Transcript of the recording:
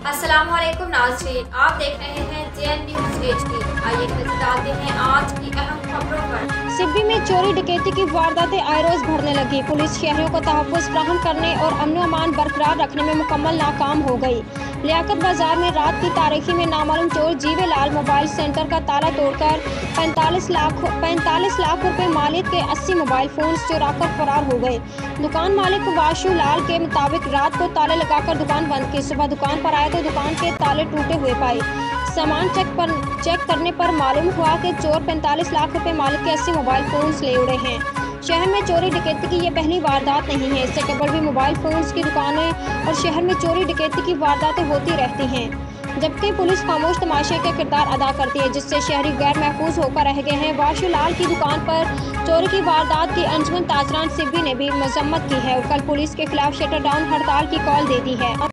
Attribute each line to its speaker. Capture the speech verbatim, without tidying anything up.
Speaker 1: अस्सलामुअलैकुम नाज़रीन, आप देख रहे हैं J N news H D. आइए नजर डालते हैं आज की अहम खबरों पर।
Speaker 2: सिब्बी में चोरी डकैती की वारदातें आए रोज बढ़ने लगी। पुलिस शहरियों को तहफ़्फ़ुज़ फराहम करने और अमन अमान बरकरार रखने में मुकम्मल नाकाम हो गई। लियाकत बाजार में रात की तारीखी में नामालूम चोर जीवे लाल मोबाइल सेंटर का ताला तोड़कर पैंतालीस लाख पैंतालीस लाख रुपए मालिक के अस्सी मोबाइल फोन चुराकर फरार हो गए। दुकान मालिक वाशु लाल के मुताबिक रात को ताले लगाकर दुकान बंद की। सुबह दुकान पर आए तो दुकान के ताले टूटे हुए पाए। सामान चेक पर चेक करने पर मालूम हुआ कि चोर पैंतालीस लाख रुपए मालिक के अस्सी मोबाइल फोन्स ले उड़े हैं। शहर में चोरी डकैती की ये पहली वारदात नहीं है। इससे कबल भी मोबाइल फोन्स की दुकानें और शहर में चोरी डकैती की वारदातें होती रहती हैं, जबकि पुलिस खामोश तमाशे का किरदार अदा करती है, जिससे शहरी गैर महफूज होकर रह गए हैं। वाशु लाल की दुकान पर चोरी की वारदात की अंजुमन ताजरान सिब्बी ने भी मजम्मत की है और कल पुलिस के खिलाफ शटर डाउन हड़ताल की कॉल दे दी है।